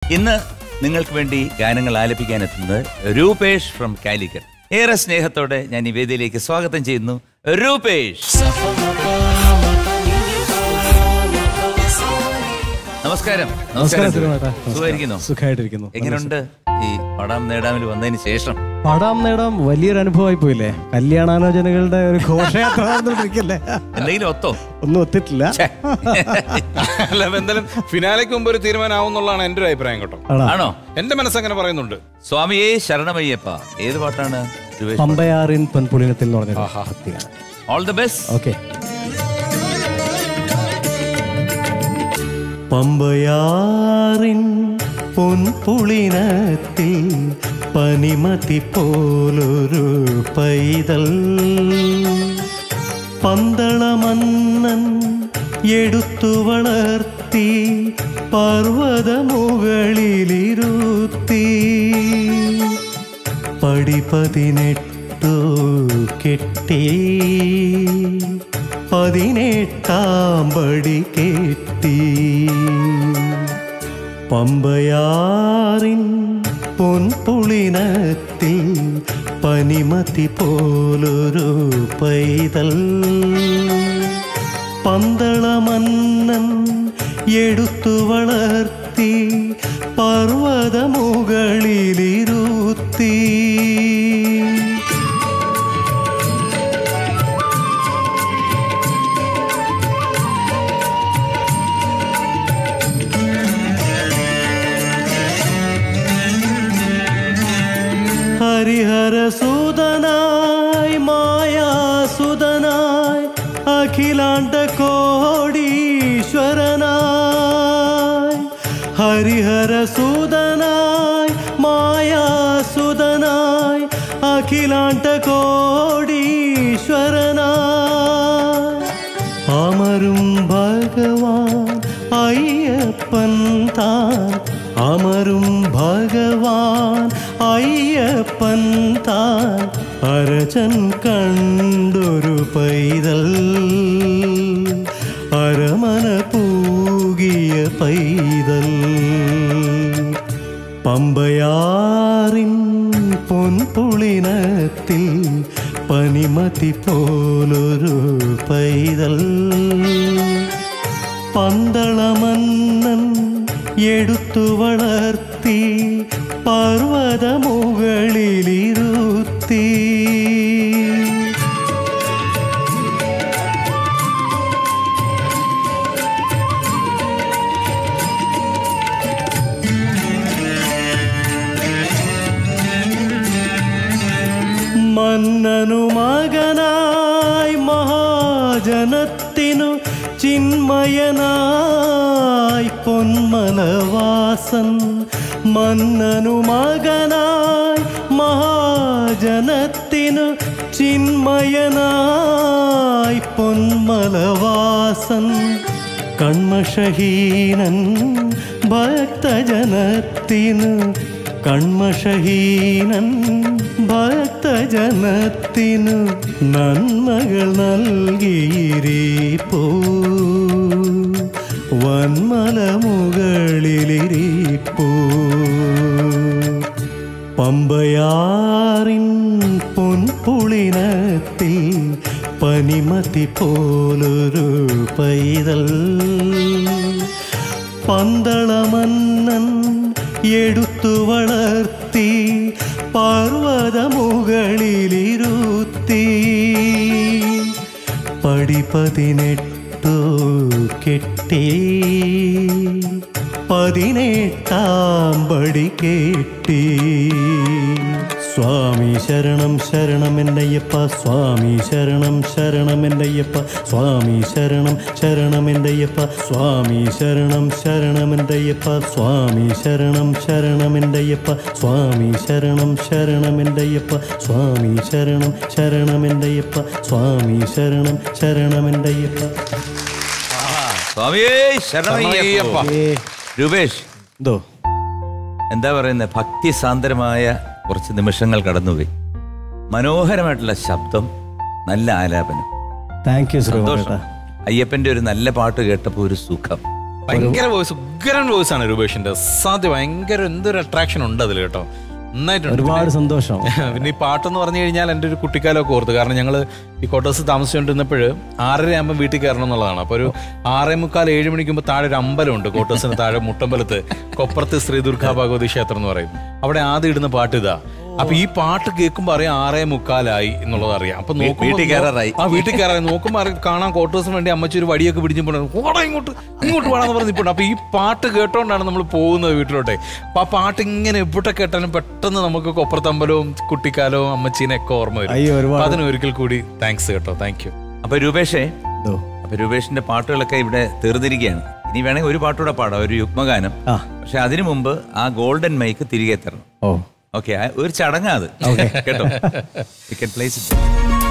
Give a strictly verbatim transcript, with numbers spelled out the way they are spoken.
ഇന്ന് നിങ്ങൾക്ക് വേണ്ടി ഗാനങ്ങൾ ആലപിക്കാൻ എത്തുന്നത് രൂപേഷ് ഫ്രം കാലിക്കറ്റ്. ഏറെ സ്നേഹത്തോടെ ഞാൻ ഈ വേദിയിലേക്ക് സ്വാഗതം ചെയ്യുന്നു രൂപേഷ്. നമസ്കാരം. നമസ്കാരം. സുഖമായിട്ടിരിക്കുന്നു. എങ്ങനെയുണ്ട് ഈ പടാം നേടാമിൽ വന്നതിന് ശേഷം? പടാം നേടാം വലിയൊരു അനുഭവമായി പോയില്ലേ? കല്യാണാലോചനകളുടെ ഒരു ഘോഷയാത്ര. എന്തെങ്കിലും ഒത്തോ? ഒന്നും ഒത്തിട്ടില്ല. അല്ല, എന്തായാലും ഫിനാലയ്ക്ക് മുമ്പ് ഒരു തീരുമാനമാവുന്നുള്ളതാണ് എന്റെ ഒരു അഭിപ്രായം കേട്ടോ. ആണോ? എന്റെ മനസ്സങ്ങനെ പറയുന്നുണ്ട്. സ്വാമിയേ ശരണമയ്യപ്പ. ഏത് പാട്ടാണ്? പമ്പയാറിൻ പൊൻപുളിനത്തിൽ എന്ന് പറഞ്ഞ. All the best. ഓക്കെ. പമ്പയാറിൻ പൊൻപുളിനത്തിൽ പനിമതി പോലൊരു പൈതൽ പന്തളമന്നൻ എടുത്തു വളർത്തി പർവ്വതമുകളിലിരുത്തി പടിപതിനെട്ടു കെട്ടി പതിനെട്ടാം പടി കെട്ടി പമ്പയാറിൻ പൊൻപുളിനത്തിൽ പനിമതി പോലൊരു പൈതൽ പന്തളമന്നൻ എടുത്തു വളർത്തി പർവ്വതമുകളിലിരുത്തി ഹരിഹരസുതനായി മായാസുതനായി അഖിലാണ്ട കോടീശ്വരനായി ഹരിഹരസുതനായി മായാസുതനായി അഖിലാണ്ട കോടീശ്വരനായി അമരും ഭഗവാൻ അയ്യപ്പൻ താൻ അമരും ഭഗവാൻ അയ്യപ്പൻ താൻ അരചൻ കണ്ടൊരു പൈതൽ അരമന പൂകിയ പൈതൽ പമ്പയാറിൻ പൊൻപുളിനത്തിൽ പനിമതി പോലൊരു പൈതൽ പന്തളമന്നൻ എടുത്തു വളർത്തി പർവ്വതമുകളിലിരുത്തി മന്നനു മകനായി മഹാജനത്തിനു ചിന്മയനായി പൊന്മലവാസൻ മന്നനു മകനായി മഹാജനത്തിനു ചിന്മയനായി പൊന്മലവാസൻ കൺമഷഹീനൻ ഭക്തജനത്തിനു കൺമഷഹീനൻ ഭക്തജനത്തിനു നന്മകൾ നൽകിയിരിപ്പോ വന്മലമുകളിലിരിപ്പോ പമ്പയാറിൻ പൊൻപുളിനത്തിൽ പനിമതി പോലൊരു പൈതൽ പന്തളമന്നൻ എടുത്തു വളർത്തി പർവ്വതമുകളിലിരുത്തി പടിപതിനെട്ടു കെട്ടി പതിനെട്ടാം പടി കെട്ടി സ്വാമി ശരണം ശരണമെന്നയ്യപ്പ സ്വാമി ശരണം ശരണമെന്നയ്യപ്പ സ്വാമി ശരണം ശരണമെന്നയ്യപ്പ സ്വാമി ശരണം ശരണമെന്നയ്യപ്പ സ്വാമി ശരണം ശരണമെന്നയ്യപ്പ സ്വാമി ശരണം ശരണമെന്നയ്യപ്പ സ്വാമി ശരണം ശരണമെന്നയ്യപ്പ സ്വാമി ശരണം ശരണമെന്നയ്യപ്പ. സ്വാമിയേ ശരണമയ്യപ്പ. രൂപേഷ്, എന്തോ എന്താ പറയുന്നത്, ഭക്തി സാന്ദ്രമായ കുറച്ച് നിമിഷങ്ങൾ കടന്നുപോയി. മനോഹരമായിട്ടുള്ള ശബ്ദം, നല്ല ആലാപനം. Thank you. അയ്യപ്പന്റെ ഒരു നല്ല പാട്ട് കേട്ടപ്പോൾ ഒരു സുഖം. ഭയങ്കര വോയിസ്, ഉഗ്രൻ വോയിസ് ആണ് രൂപേഷിന്റെ. സാധ്യ ഭയങ്കര എന്തൊരു അട്രാക്ഷൻ ഉണ്ട് അതിൽ കേട്ടോ. നന്നായിട്ടുണ്ട്. ഒരുപാട് സന്തോഷം. പിന്നെ ഈ പാട്ടെന്ന് പറഞ്ഞു കഴിഞ്ഞാൽ എൻ്റെ ഒരു കുട്ടിക്കാലമൊക്കെ ഓർത്ത്. കാരണം ഞങ്ങൾ ഈ ക്വാർട്ടേഴ്സ് താമസിച്ചുകൊണ്ടിരുന്നപ്പോൾ ആറര ആകുമ്പോൾ വീട്ടിൽ കയറണം എന്നുള്ളതാണ്. അപ്പോൾ ഒരു ആറേ മുക്കാൽ ഏഴ് മണിക്കുമ്പോൾ താഴെ ഒരു അമ്പലമുണ്ട് ക്വാർട്ടേഴ്സിന് താഴെ മുട്ടമ്പലത്ത്, കൊപ്പറത്ത് ശ്രീ ദുർഗാ ഭഗവതി ക്ഷേത്രം എന്ന് പറയും. അവിടെ ആദ്യം ഇടുന്ന പാട്ട് ഇതാ. അപ്പൊ ഈ പാട്ട് കേൾക്കുമ്പോൾ അറിയാം ആറേ മുക്കാലായി എന്നുള്ളത് അറിയാം. അപ്പൊ വീട്ടിൽ കയറാറായി. ആ വീട്ടിൽ കയറായി നോക്കുമ്പോൾ കാണാൻ ക്വാർട്ടേഴ്സിന് വേണ്ടി അമ്മച്ചി ഒരു വടിയൊക്കെ പിടിച്ചിട്ടുണ്ട്, ഓടാ ഇങ്ങോട്ട് ഇങ്ങോട്ട് വേണമെന്ന് പറഞ്ഞിട്ടുണ്ട്. അപ്പൊ ഈ പാട്ട് കേട്ടോണ്ടാണ് നമ്മൾ പോകുന്നത് വീട്ടിലോട്ടെ. അപ്പൊ ആ പാട്ട് ഇങ്ങനെ എവിടെ കേട്ടാലും പെട്ടെന്ന് നമുക്ക് കൊപ്പറത്തമ്പലവും കുട്ടിക്കാലവും അമ്മച്ചീനെ ഒക്കെ ഓർമ്മ വരും. അപ്പൊ അതിന് ഒരിക്കൽ കൂടി താങ്ക്സ് കേട്ടോ. Thank you. അപ്പൊ രൂപേഷേ, അപ്പൊ രൂപേഷിന്റെ പാട്ടുകളൊക്കെ ഇവിടെ തീർന്നിരിക്കുകയാണ്. ഇനി വേണമെങ്കിൽ ഒരു പാട്ടുകൂടെ പാടാം, ഒരു യുഗ്മഗാനം. പക്ഷെ അതിനു മുമ്പ് ആ ഗോൾഡൻ മൈക്ക് തിരികെ തരണം. ഓക്കെ, ഒരു ചടങ്ങാ അത് കേട്ടോ. You can place it.